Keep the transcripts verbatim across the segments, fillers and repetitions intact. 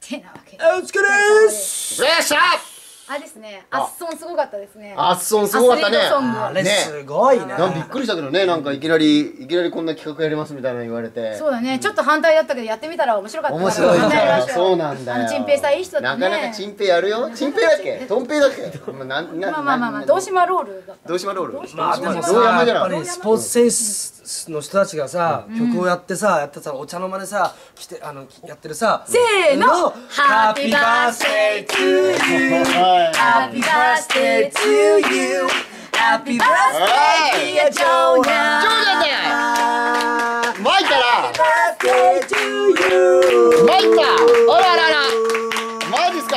てなわけで。 お疲れーす。 よっしゃ。 あれですね、アッソンすごかったですね。 アッソンすごかったね。 あれすごいね。 なんびっくりしたけどね、なんかいきなりいきなりこんな企画やりますみたいなの言われて。 そうだね、ちょっと反対だったけどやってみたら面白かったから。 面白いんだよ。 考えましたよそうなんだよ。 あのチンペイさんいい人だったね。 なかなかチンペイやるよ。チンペイだっけ？トンペイだっけ？まあなんなまあまあまあまあ、堂島ロールだった。 堂島ロール。 まあでも堂さ、 山じゃない。 やっぱりスポーツ選手の人たちがさ、曲をやってさ、やってさ、お茶の間でさ、来てあのやってるさ、 せーの、ハッピーバースデートゥーユー、ハッピーバースデートゥーユー、ハッピーバースデーディアジョーナ。 ジョーナだ。巻いたら。 バースデートゥーユー。 巻いた。あららら。マジっすか。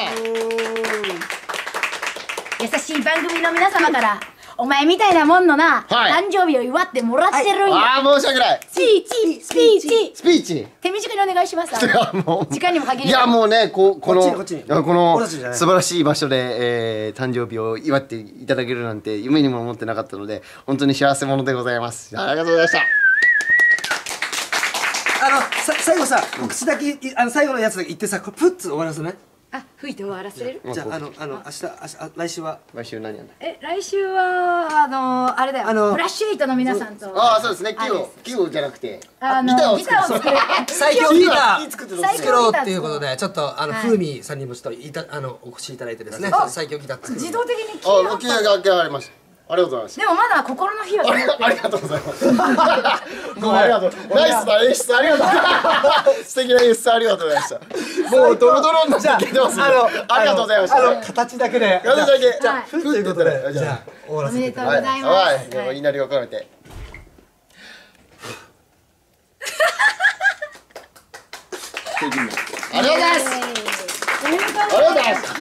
優しい番組の皆様からお前みたいなもんのな、 はい誕生日を祝ってもらってるんや。 ああ申し訳ない。 スピーチスピーチスピーチ。 手短にお願いします。 いやもう時間にも限りいやもうねここのこっちにこっちにいやこの俺たちじゃない素晴らしい場所で、えー、誕生日を祝っていただけるなんて夢にも思ってなかったので本当に幸せ者でございます。ありがとうございました。 あのさ最後さ、告知だけいあの最後のやつだけ言ってさ、これプッツ終わらせない？ あ、吹いて終わらせる。 じゃああのあの明日明日あ来週は来週何やんだ。 え、来週はあのあれだよ。 あのフラッシュエイトの皆さんと。 ああそうですね。キあれヨキヨじゃなくてあのギターをギターを作る。 最強ギター作ってる最作ろうっていうことで、ちょっとあのはい風味さんにもちょっといたあのお越しいただいてですね、最強ギター作る。 自動的にキあーキヨががありました。ありがとうございます。 でもまだ心の火はありありがとうございます。もうありがとう。ナイスな演出ありがとう。素敵な演出ありがとうございました。もうドロドロになってきてますね。ありがとうございました。 あの形だけで。 形だけじゃあ、 はいふということで、じゃあ終わらせていただきます。 おめでとうございます。 はい、 はいはい、祈りを込めて。ありがとうございます。 おめでとうございます。 ありがとうございます。